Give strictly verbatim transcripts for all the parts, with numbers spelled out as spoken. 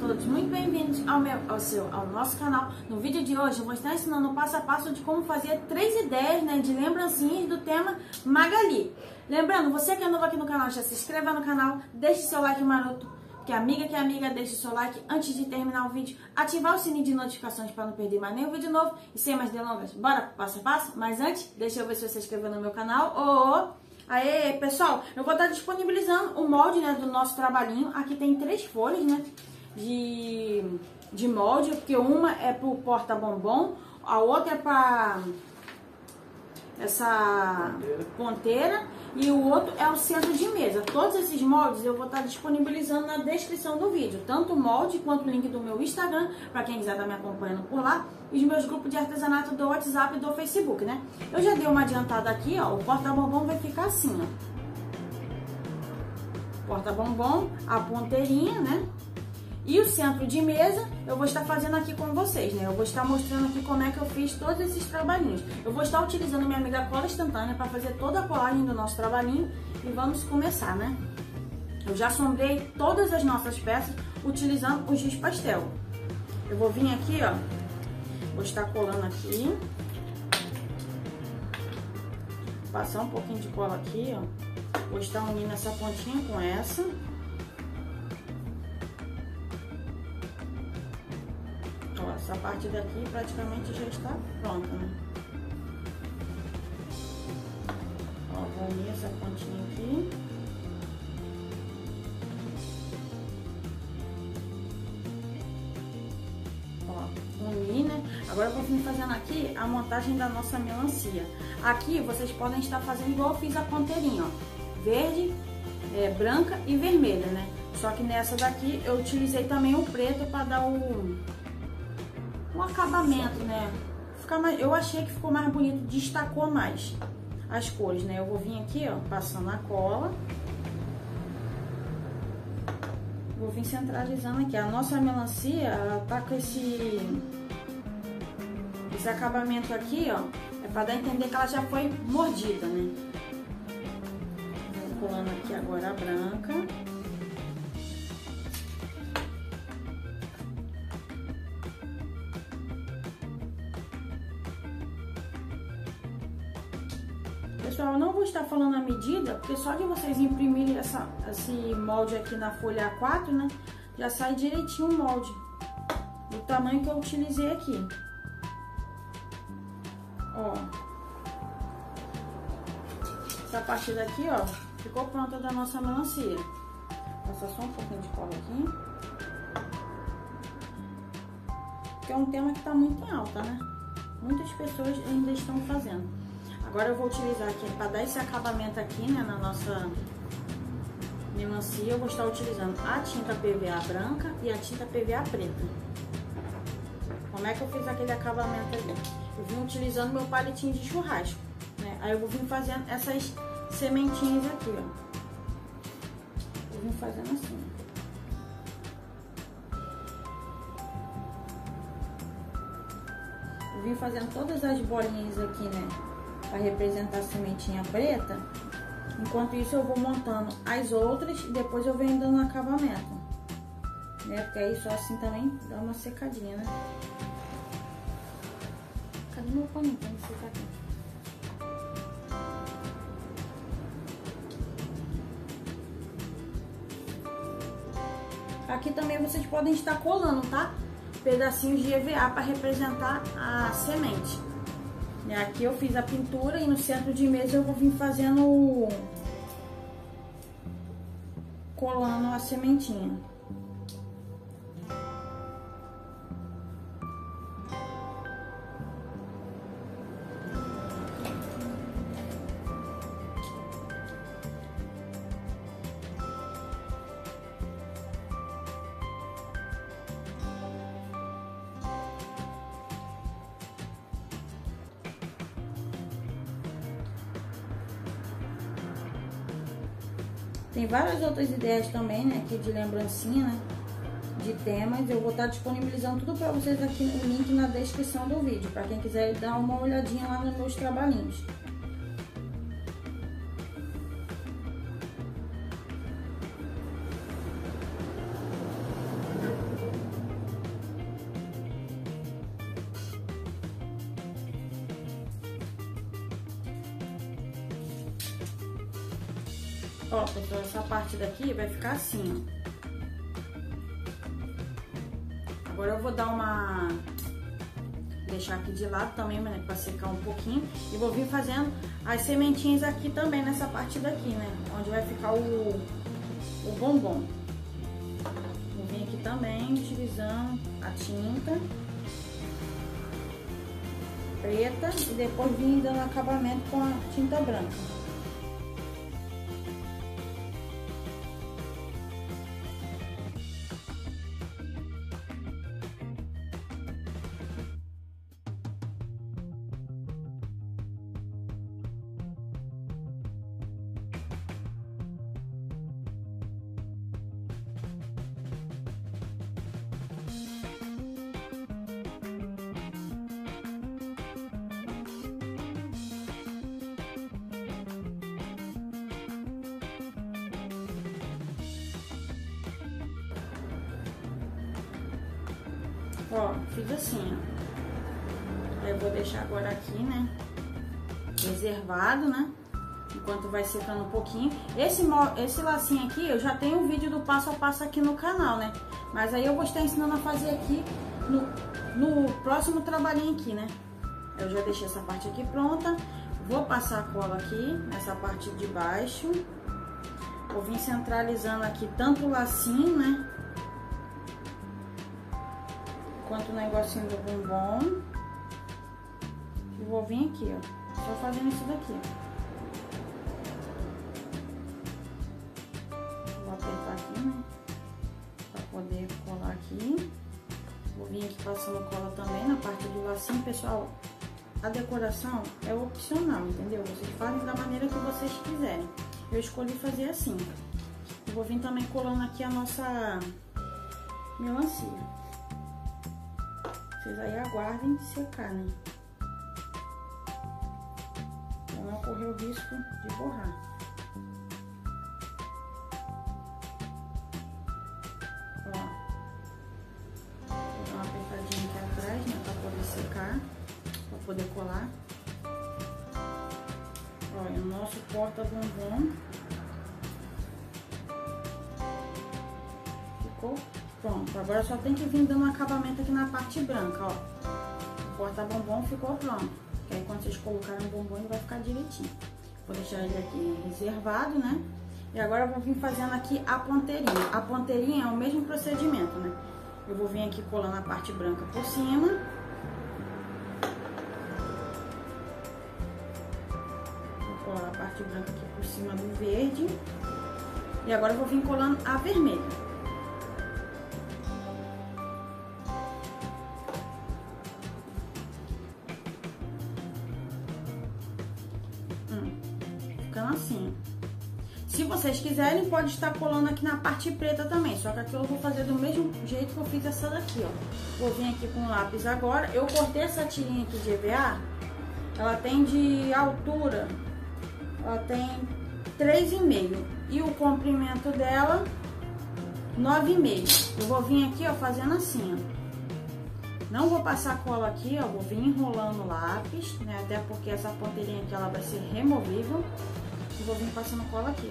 todos muito bem-vindos ao meu, ao seu, ao nosso canal. No vídeo de hoje eu vou estar ensinando o passo a passo de como fazer três ideias, né, de lembrancinhas do tema Magali. Lembrando, você que é novo aqui no canal, já se inscreva no canal, deixe seu like maroto, que amiga que é amiga, deixe seu like antes de terminar o vídeo, ativar o sininho de notificações para não perder mais nenhum vídeo novo. E sem mais delongas, bora pro passo a passo? Mas antes, deixa eu ver se você se inscreveu no meu canal. Oh, oh. Aê, pessoal, eu vou estar disponibilizando o molde, né, do nosso trabalhinho. Aqui tem três folhas, né, de, de molde, porque uma é pro porta-bombom, a outra é para essa ponteira e o outro é o centro de mesa. Todos esses moldes eu vou estar disponibilizando na descrição do vídeo, tanto o molde quanto o link do meu Instagram, para quem quiser estar me acompanhando por lá, e os meus grupos de artesanato do WhatsApp e do Facebook, né? Eu já dei uma adiantada aqui, ó, o porta-bombom vai ficar assim, ó. Porta-bombom, a ponteirinha, né? E o centro de mesa eu vou estar fazendo aqui com vocês, né? Eu vou estar mostrando aqui como é que eu fiz todos esses trabalhinhos. Eu vou estar utilizando minha amiga cola instantânea para fazer toda a colagem do nosso trabalhinho. E vamos começar, né? Eu já sombrei todas as nossas peças utilizando o giz pastel. Eu vou vir aqui, ó. Vou estar colando aqui. Passar um pouquinho de cola aqui, ó. Vou estar unindo essa pontinha com essa. Essa parte daqui praticamente já está pronta, né? Ó, vou unir essa pontinha aqui. Ó, unir, né? Agora eu vou vir fazendo aqui a montagem da nossa melancia. Aqui vocês podem estar fazendo igual eu fiz a ponteirinha, ó. Verde, é, branca e vermelha, né? Só que nessa daqui eu utilizei também o preto para dar o... um acabamento, né? Ficar mais, eu achei que ficou mais bonito, destacou mais as cores, né? Eu vou vir aqui, ó, passando a cola. Vou vir centralizando aqui. A nossa melancia, ela tá com esse esse acabamento aqui, ó, é para dar a entender que ela já foi mordida, né? Vou colando aqui agora a branca. Pessoal, eu não vou estar falando a medida, porque só de vocês imprimirem essa, esse molde aqui na folha A quatro, né, já sai direitinho o molde, do tamanho que eu utilizei aqui. Ó, essa parte daqui, ó, ficou pronta da nossa melancia. Vou passar só um pouquinho de cola aqui, porque é um tema que tá muito em alta, né? Muitas pessoas ainda estão fazendo. Agora eu vou utilizar aqui, para dar esse acabamento aqui, né, na nossa melancia, eu vou estar utilizando a tinta P V A branca e a tinta P V A preta. Como é que eu fiz aquele acabamento ali? Eu vim utilizando meu palitinho de churrasco, né? Aí eu vou vir fazendo essas sementinhas aqui, ó. Eu vim fazendo assim. Eu vim fazendo todas as bolinhas aqui, né, para representar a sementinha preta. Enquanto isso eu vou montando as outras e depois eu venho dando acabamento, né? Porque aí só assim também dá uma secadinha, né? Cadê meu paninho pra me secar aqui? Aqui também vocês podem estar colando, tá? Pedacinhos de E V A para representar a semente. Aqui eu fiz a pintura e no centro de mesa eu vou vir fazendo, colando a sementinha. Tem várias outras ideias também, né, aqui de lembrancinha, né, de temas. Eu vou estar disponibilizando tudo para vocês aqui no link na descrição do vídeo, para quem quiser dar uma olhadinha lá nos meus trabalhinhos. Ó, pessoal, essa parte daqui vai ficar assim, ó. Agora eu vou dar uma... deixar aqui de lado também, né, para secar um pouquinho. E vou vir fazendo as sementinhas aqui também, nessa parte daqui, né, onde vai ficar o, o bombom. Vou vir aqui também utilizando a tinta preta e depois vim dando acabamento com a tinta branca. Ó, fiz assim, ó. Eu vou deixar agora aqui, né, reservado, né, enquanto vai secando um pouquinho. Esse, esse lacinho aqui, eu já tenho um vídeo do passo a passo aqui no canal, né, mas aí eu vou estar ensinando a fazer aqui no, no próximo trabalhinho aqui, né. Eu já deixei essa parte aqui pronta. Vou passar a cola aqui, nessa parte de baixo. Vou vir centralizando aqui tanto o lacinho, né, quanto o negocinho do bombom. E vou vir aqui, ó, só fazendo isso daqui, ó. Vou apertar aqui, né, pra poder colar aqui. Vou vir aqui passando cola também na parte do lacinho. Pessoal, a decoração é opcional, entendeu? Vocês fazem da maneira que vocês quiserem. Eu escolhi fazer assim. Eu vou vir também colando aqui a nossa melancia. Vocês aí aguardem secar, né? Pra não correr o risco de borrar. Ó. Vou dar uma apertadinha aqui atrás, né? Pra poder secar. Pra poder colar. Olha, o nosso porta-bombom ficou pronto. Agora só tem que vir dando um acabamento aqui na parte branca, ó. O porta-bombom ficou pronto. Que aí quando vocês colocarem o bombom ele vai ficar direitinho. Vou deixar ele aqui reservado, né? E agora eu vou vir fazendo aqui a ponteirinha. A ponteirinha é o mesmo procedimento, né? Eu vou vir aqui colando a parte branca por cima. Vou colar a parte branca aqui por cima do verde. E agora eu vou vir colando a vermelha. Assim, se vocês quiserem, pode estar colando aqui na parte preta também, só que aqui eu vou fazer do mesmo jeito que eu fiz essa daqui, ó. Vou vir aqui com o lápis agora. Eu cortei essa tirinha aqui de E V A, ela tem de altura, ela tem três e meio e o comprimento dela nove e meio. Eu vou vir aqui, ó, fazendo assim, ó. Não vou passar cola aqui, ó, vou vir enrolando o lápis, né, até porque essa ponteirinha aqui ela vai ser removível. E vou vir passando cola aqui,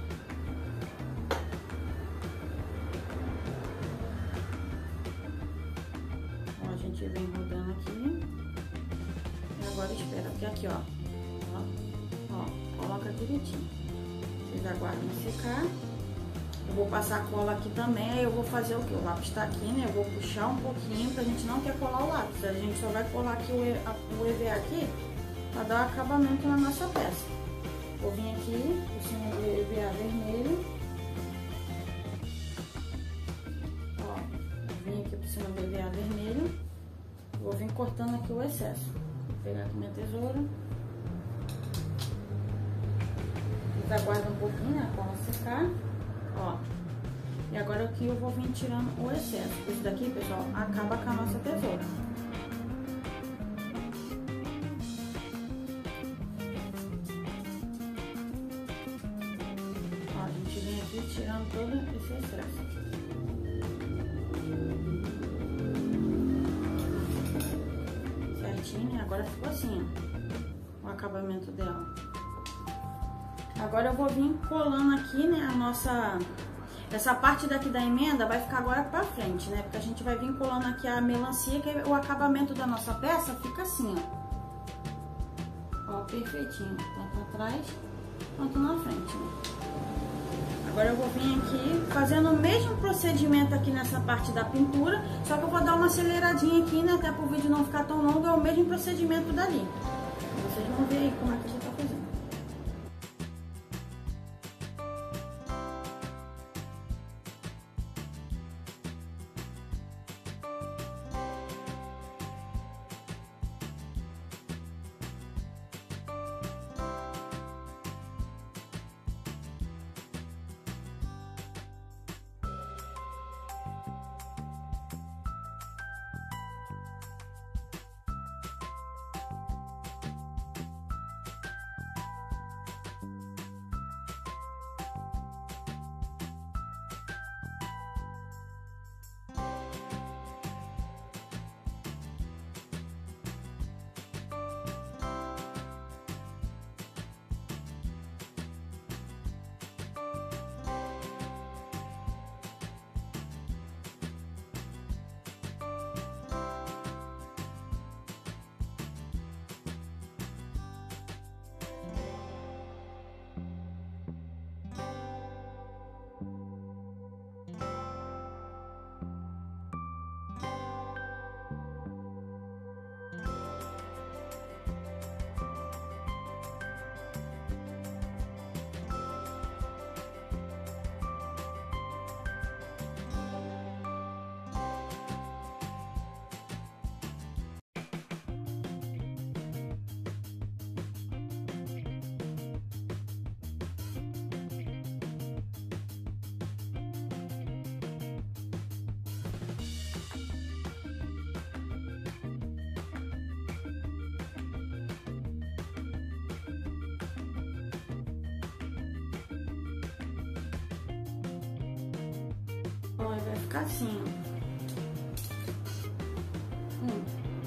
ó. Ó, a gente vem rodando aqui. E agora espera, porque aqui, ó, ó, ó, coloca direitinho. Vocês aguardem secar. Eu vou passar cola aqui também, aí eu vou fazer o que? O lápis tá aqui, né? Eu vou puxar um pouquinho, pra gente não quer colar o lápis. A gente só vai colar aqui o E V A aqui, pra dar acabamento na nossa peça. Vou vir aqui por cima do E V A vermelho. Ó, vou vir aqui por cima do E V A vermelho. Vou vir cortando aqui o excesso. Vou pegar aqui minha tesoura. Vocês aguardam um pouquinho, né, pra ela secar. Ó. E agora aqui eu vou vir tirando o excesso. Isso daqui, pessoal, acaba com a nossa tesoura. Tirando todo esse excesso. Certinho, agora ficou assim, ó, o acabamento dela. Agora eu vou vir colando aqui, né, a nossa... Essa parte daqui da emenda vai ficar agora pra frente, né? Porque a gente vai vir colando aqui a melancia, que o acabamento da nossa peça fica assim, ó. Ó, perfeitinho. Tanto atrás quanto na frente, né? Agora eu vou vir aqui fazendo o mesmo procedimento aqui nessa parte da pintura, só que eu vou dar uma aceleradinha aqui, né? Até pro vídeo não ficar tão longo, é o mesmo procedimento dali. Vocês vão ver aí como é que a gente tá fazendo. Olha, vai ficar assim, ó. Hum.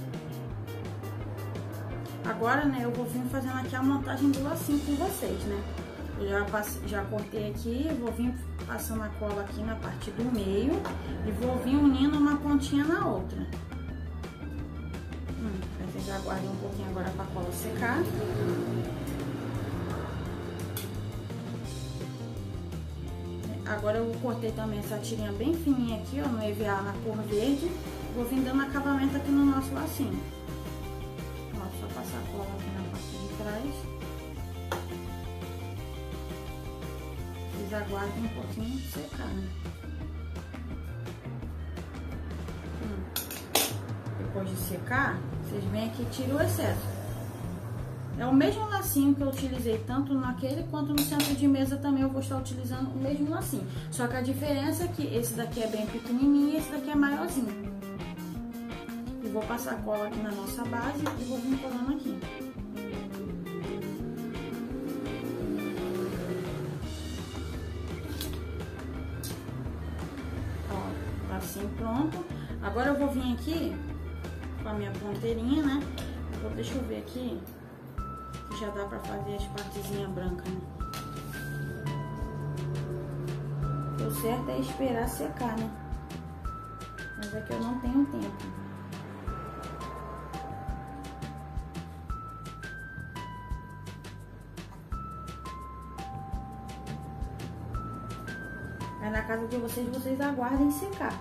Agora, né, eu vou vir fazendo aqui a montagem do lacinho com vocês, né? Eu já, passei, já cortei aqui, vou vir passando a cola aqui na parte do meio e vou vir unindo uma pontinha na outra. Hum, vocês aguardem um pouquinho agora pra cola secar. Agora eu cortei também essa tirinha bem fininha aqui, ó, no E V A na cor verde. Vou vir dando acabamento aqui no nosso lacinho. Ó, só passar a cola aqui na parte de trás. Vocês aguardem um pouquinho secar, né? Hum. Depois de secar, vocês vêm aqui e tiram o excesso. É o mesmo lacinho que eu utilizei tanto naquele quanto no centro de mesa também eu vou estar utilizando o mesmo lacinho. Só que a diferença é que esse daqui é bem pequenininho e esse daqui é maiorzinho. E vou passar cola aqui na nossa base e vou vir colando aqui. Ó, assim pronto. Agora eu vou vir aqui com a minha ponteirinha, né? Vou, deixa eu ver aqui. Já dá pra fazer as partezinhas brancas, né? O certo é esperar secar, né? Mas é que eu não tenho tempo. Aí na casa de vocês, vocês aguardem secar.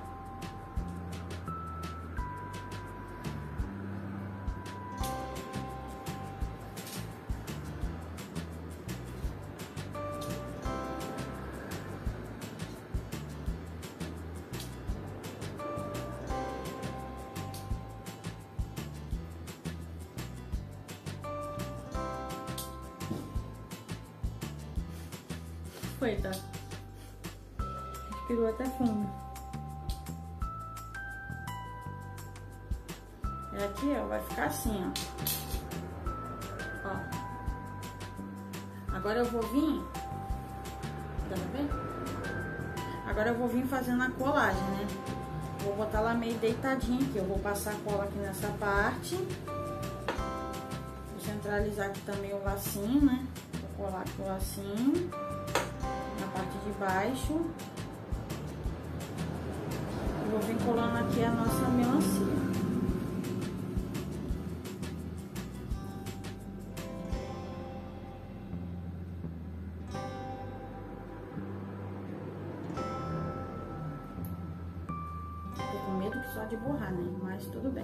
Foi, tá? Respirou até fundo. E aqui, ó, vai ficar assim, ó. Ó. Agora eu vou vir... Dá pra ver? Agora eu vou vir fazendo a colagem, né? Vou botar ela meio deitadinha aqui. Eu vou passar a cola aqui nessa parte. Vou centralizar aqui também o lacinho, né? Vou colar aqui assim, na parte de baixo. Vou vir colando aqui a nossa melancia. Tô com medo só de borrar, né? Mas tudo bem.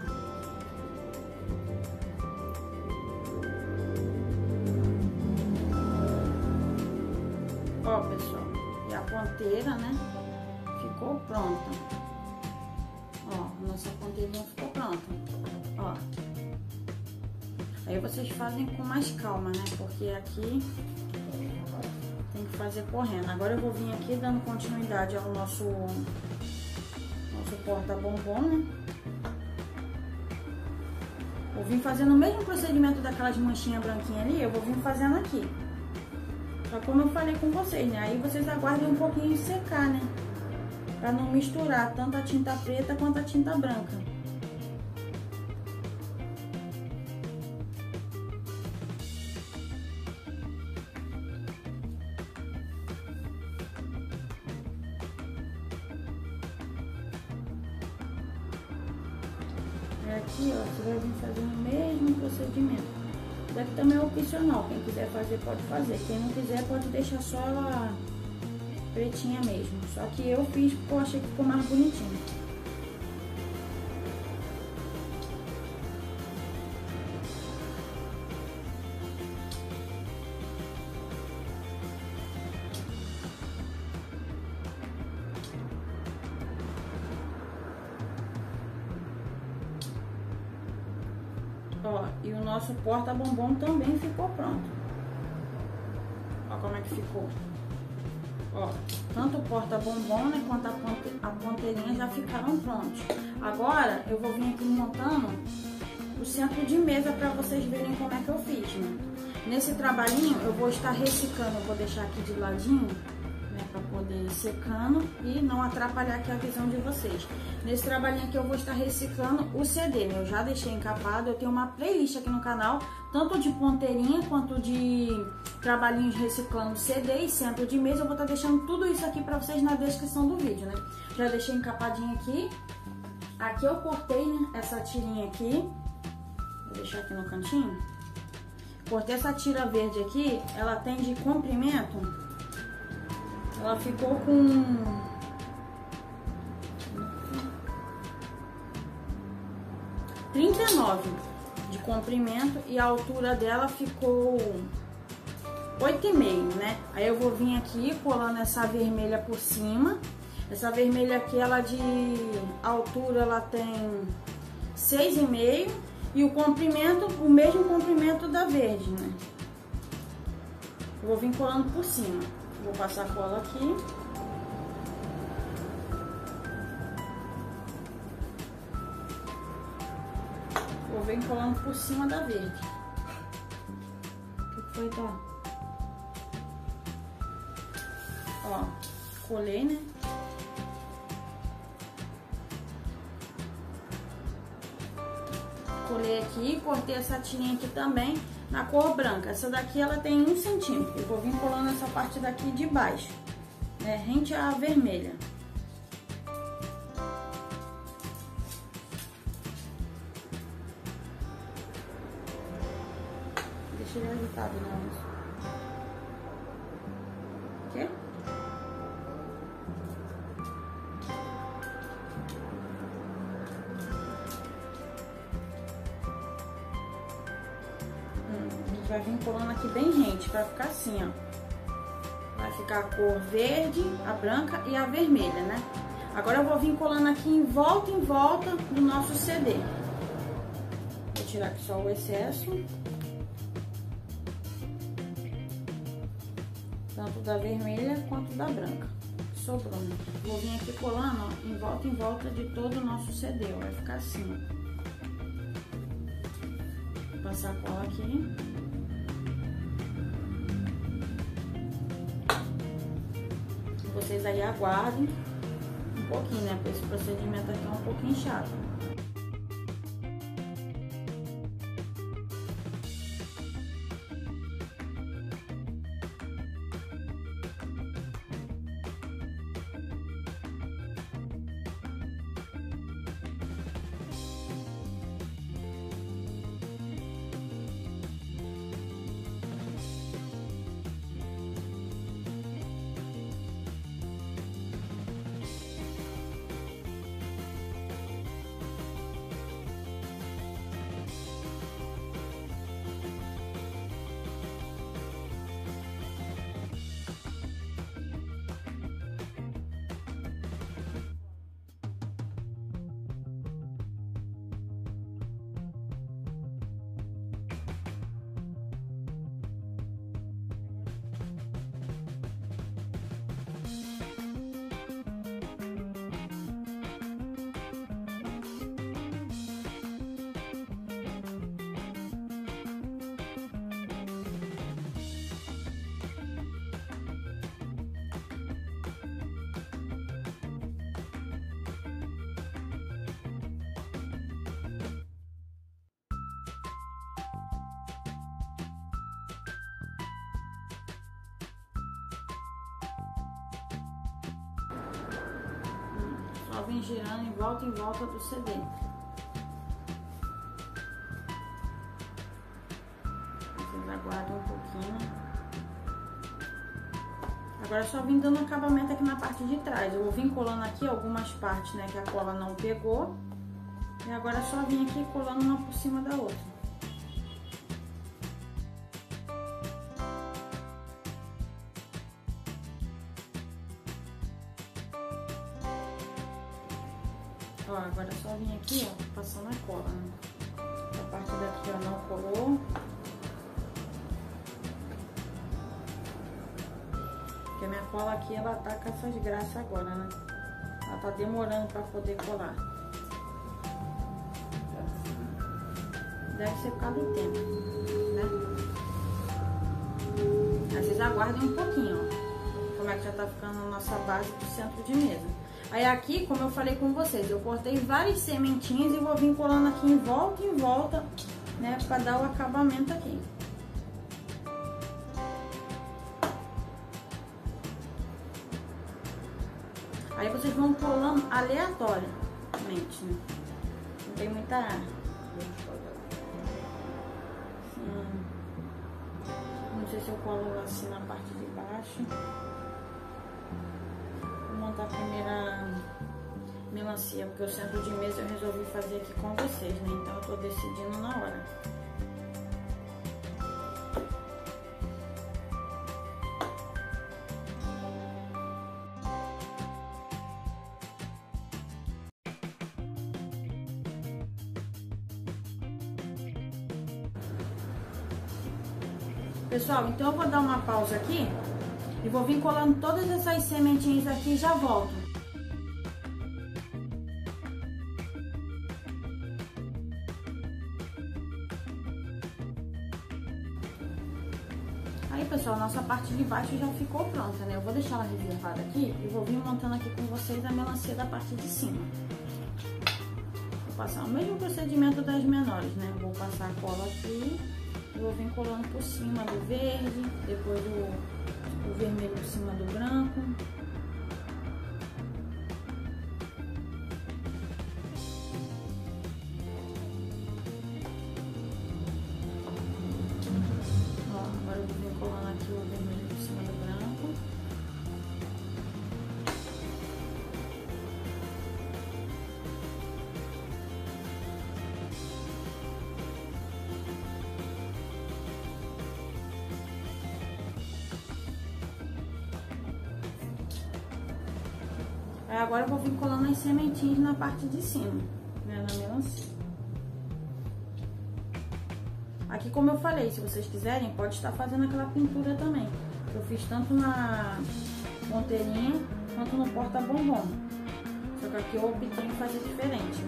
Ó, pessoal, e a ponteira, né? Ficou pronta. Ó, nossa ponteirinha ficou pronta. Ó. Aí vocês fazem com mais calma, né? Porque aqui tem que fazer correndo. Agora eu vou vir aqui dando continuidade ao nosso, nosso porta-bombom, né? Vou vir fazendo o mesmo procedimento daquelas manchinhas branquinhas ali, eu vou vir fazendo aqui. Só como eu falei com vocês, né? Aí vocês aguardem um pouquinho secar, né? Pra não misturar tanto a tinta preta quanto a tinta branca. É aqui, ó, você vai vir fazendo o mesmo procedimento. Isso aqui também é opcional, quem quiser fazer pode fazer, quem não quiser pode deixar só ela pretinha mesmo. Só que eu fiz porque eu achei que ficou mais bonitinho. Ó, e o nosso porta-bombom também ficou pronto. Ó como é que ficou. Ó, tanto o porta-bombom, né, quanto a, ponte, a ponteirinha já ficaram prontos. Agora, eu vou vir aqui montando o centro de mesa para vocês verem como é que eu fiz, né. Nesse trabalhinho, eu vou estar ressecando, eu vou deixar aqui de ladinho, né, para poder ir secando e não atrapalhar aqui a visão de vocês. Nesse trabalhinho aqui, eu vou estar reciclando o C D, né, eu já deixei encapado, eu tenho uma playlist aqui no canal, tanto de ponteirinha quanto de trabalhinhos reciclando C D e centro de mesa. Eu vou estar deixando tudo isso aqui pra vocês na descrição do vídeo, né? Já deixei encapadinho aqui. Aqui eu cortei, né, essa tirinha aqui. Vou deixar aqui no cantinho. Cortei essa tira verde aqui. Ela tem de comprimento. Ela ficou com... trinta e nove de comprimento e a altura dela ficou oito e meio, né? Aí eu vou vir aqui colando essa vermelha por cima. Essa vermelha aqui, ela de altura, ela tem seis e meio e o comprimento, o mesmo comprimento da verde, né? Eu vou vir colando por cima. Vou passar a cola aqui. Vou vir colando por cima da verde. O que foi, tá? Ó, colei, né? Colei aqui, cortei essa tirinha aqui também na cor branca. Essa daqui ela tem um centímetro. Eu vou vir colando essa parte daqui de baixo, né? Rente à vermelha. Deixa ele agitado, não. Quê? Vai vir colando aqui bem rente, vai ficar assim, ó. Vai ficar a cor verde, a branca e a vermelha, né? Agora eu vou vir colando aqui em volta, em volta do nosso C D. Vou tirar aqui só o excesso. Tanto da vermelha quanto da branca. Sobrou, né? Vou vir aqui colando, ó, em volta, em volta de todo o nosso C D, ó. Vai ficar assim, ó. Vou passar a cola aqui. Vocês aí aguardem um pouquinho, né? Porque esse procedimento aqui é um pouquinho chato. Só vem girando em volta em volta do C D. Vocês aguardam um pouquinho. Agora só vim dando acabamento aqui na parte de trás. Eu vou vir colando aqui algumas partes, né, que a cola não pegou. E agora só vim aqui colando uma por cima da outra. Ó, agora só vim aqui, ó, passando a cola, né? A parte daqui, ó, não colou. Porque a minha cola aqui, ela tá com essas graças agora, né? Ela tá demorando pra poder colar. Deve ser por causa do tempo, né? Aí vocês aguardem um pouquinho, ó. Como é que já tá ficando a nossa base do centro de mesa. Aí aqui, como eu falei com vocês, eu cortei várias sementinhas e vou vir colando aqui em volta, em volta, né? Pra dar o acabamento aqui. Aí vocês vão colando aleatoriamente, né? Não tem muita... Hum. Não sei se eu colo assim na parte de baixo. Vou montar a primeira melancia, porque o centro de mesa eu resolvi fazer aqui com vocês, né? Então eu tô decidindo na hora. Pessoal, então eu vou dar uma pausa aqui e vou vir colando todas essas sementinhas aqui e já volto. Aí, pessoal, nossa parte de baixo já ficou pronta, né? Eu vou deixar ela reservada aqui e vou vir montando aqui com vocês a melancia da parte de cima. Vou passar o mesmo procedimento das menores, né? Vou passar a cola aqui. Vou vir colando por cima do verde, depois o, o vermelho por cima do branco. Ó, agora eu vou vir colando aqui o vermelho por cima do branco. Aí agora eu vou vir colando as sementinhas na parte de cima, né, na melancia. Aqui, como eu falei, se vocês quiserem, pode estar fazendo aquela pintura também. Eu fiz tanto na ponteirinha quanto no porta-bombom. Só que aqui eu optei em fazer diferente.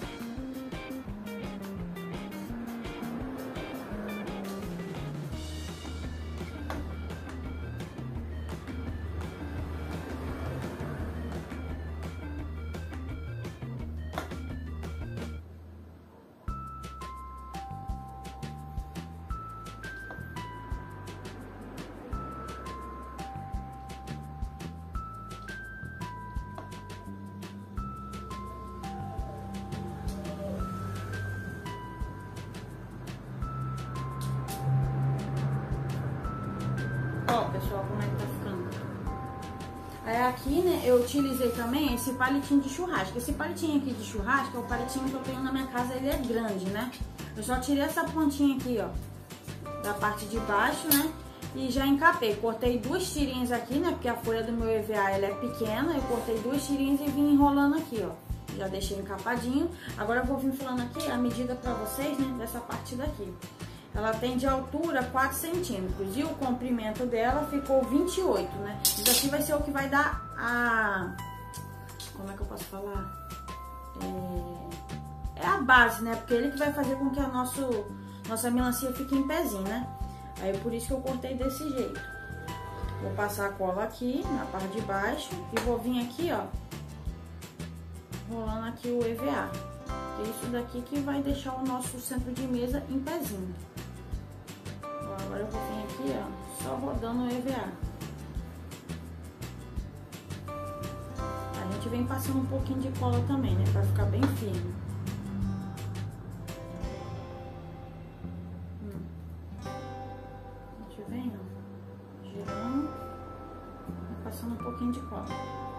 Ó, pessoal, como é que tá ficando. Aí aqui, né, eu utilizei também esse palitinho de churrasco. Esse palitinho aqui de churrasco é o palitinho que eu tenho na minha casa, ele é grande, né? Eu só tirei essa pontinha aqui, ó, da parte de baixo, né? E já encapei. Cortei duas tirinhas aqui, né? Porque a folha do meu E V A, ela é pequena. Eu cortei duas tirinhas e vim enrolando aqui, ó. Já deixei encapadinho. Agora eu vou vir falando aqui a medida pra vocês, né? Dessa parte daqui. Ela tem de altura quatro centímetros e o comprimento dela ficou vinte e oito, né? Isso aqui vai ser o que vai dar a... Como é que eu posso falar? É, é a base, né? Porque ele que vai fazer com que a nosso... nossa melancia fique em pezinho, né? Aí por isso que eu cortei desse jeito. Vou passar a cola aqui na parte de baixo e vou vir aqui, ó, rolando aqui o E V A. É isso daqui que vai deixar o nosso centro de mesa em pezinho. Ó, agora eu vou vir aqui, ó, só rodando o E V A. A gente vem passando um pouquinho de cola também, né? Pra ficar bem firme. Hum. A gente vem, ó, girando e passando um pouquinho de cola.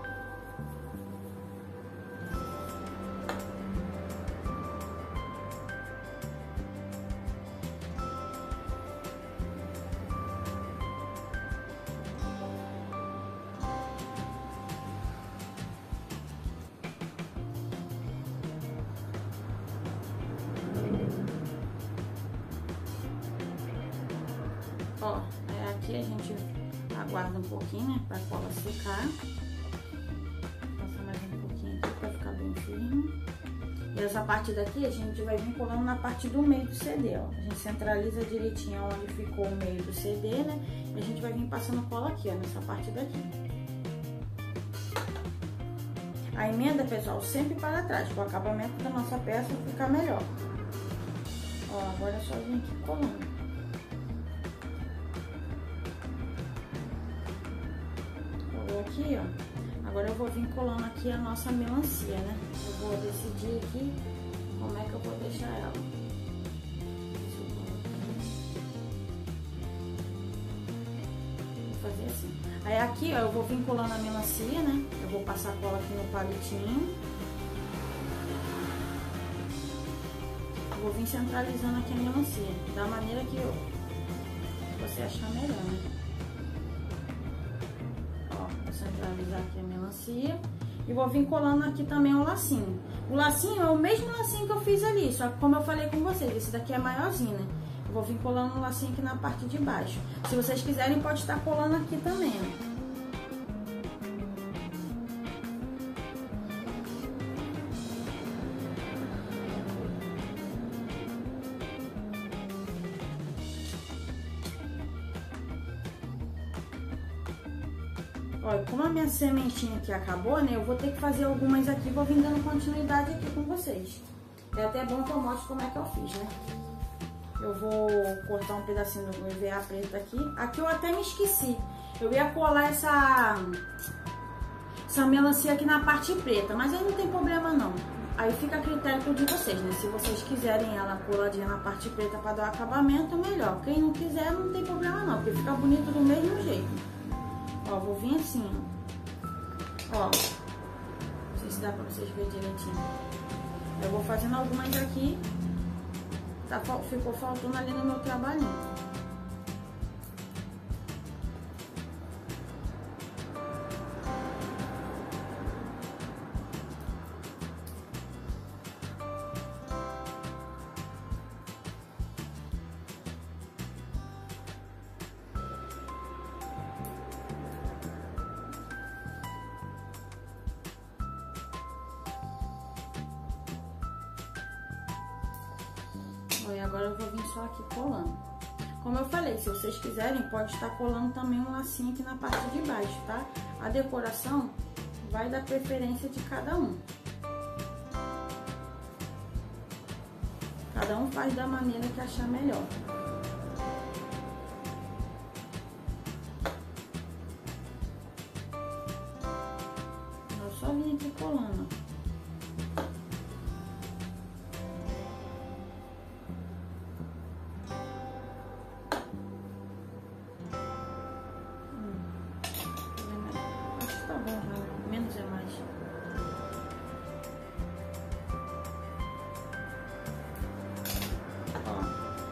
Ó, aqui a gente aguarda um pouquinho, né, pra cola secar. Passa mais um pouquinho aqui pra ficar bem firme. E essa parte daqui a gente vai vir colando na parte do meio do C D, ó. A gente centraliza direitinho onde ficou o meio do C D, né? E a gente vai vir passando cola aqui, ó, nessa parte daqui. A emenda, pessoal, sempre para trás, para o acabamento da nossa peça ficar melhor. Ó, agora é só vir aqui colando. Aqui, ó. Agora eu vou vir colando aqui a nossa melancia, né? Eu vou decidir aqui como é que eu vou deixar ela. Vou fazer assim. Aí aqui, ó, eu vou vir colando a melancia, né? Eu vou passar cola aqui no palitinho. Eu vou vir centralizando aqui a melancia, da maneira que eu, você achar melhor, né? Centralizar aqui a melancia e vou vir colando aqui também o lacinho. O lacinho é o mesmo lacinho que eu fiz ali, só que como eu falei com vocês, esse daqui é maiorzinho, né? Eu vou vir colando o lacinho aqui na parte de baixo. Se vocês quiserem, pode estar colando aqui também, né? Olha, como a minha sementinha aqui acabou, né? Eu vou ter que fazer algumas aqui, vou vir dando continuidade aqui com vocês. É até bom que eu mostre como é que eu fiz, né? Eu vou cortar um pedacinho do E V A preto aqui. Aqui eu até me esqueci. Eu ia colar essa, essa melancia aqui na parte preta, mas aí não tem problema não. Aí fica a critério de vocês, né? Se vocês quiserem ela coladinha na parte preta para dar acabamento, melhor. Quem não quiser, não tem problema não, porque fica bonito do mesmo jeito. Ó, vou vir assim, ó. Ó, não sei se dá pra vocês verem direitinho. Eu vou fazendo algumas aqui. Tá, ficou faltando ali no meu trabalhinho. E agora eu vou vir só aqui colando. Como eu falei, se vocês quiserem, pode estar colando também um lacinho aqui na parte de baixo, tá? A decoração vai da preferência de cada um. Cada um faz da maneira que achar melhor. Eu só vim aqui colando. Menos é mais. Ó.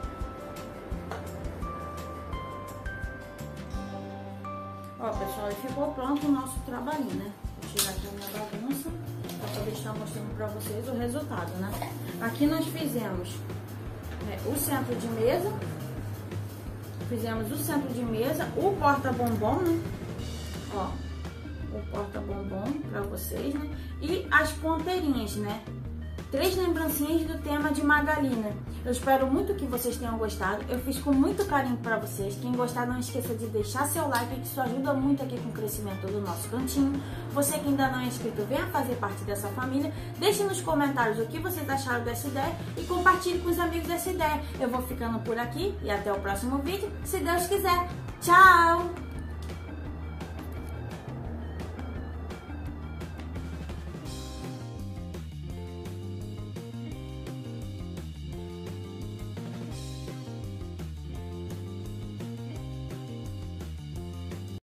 Ó, pessoal, e ficou pronto o nosso trabalhinho, né? Vou tirar aqui a minha bagunça pra poder estar mostrando pra vocês o resultado, né? Aqui nós fizemos né, o centro de mesa. Fizemos o centro de mesa, o porta-bombom, né? Ó. O porta-bombom pra vocês, né? E as ponteirinhas, né? Três lembrancinhas do tema de Magali, né? Eu espero muito que vocês tenham gostado. Eu fiz com muito carinho pra vocês. Quem gostar, não esqueça de deixar seu like, que isso ajuda muito aqui com o crescimento do nosso cantinho. Você que ainda não é inscrito, venha fazer parte dessa família. Deixe nos comentários o que vocês acharam dessa ideia e compartilhe com os amigos dessa ideia. Eu vou ficando por aqui e até o próximo vídeo, se Deus quiser. Tchau!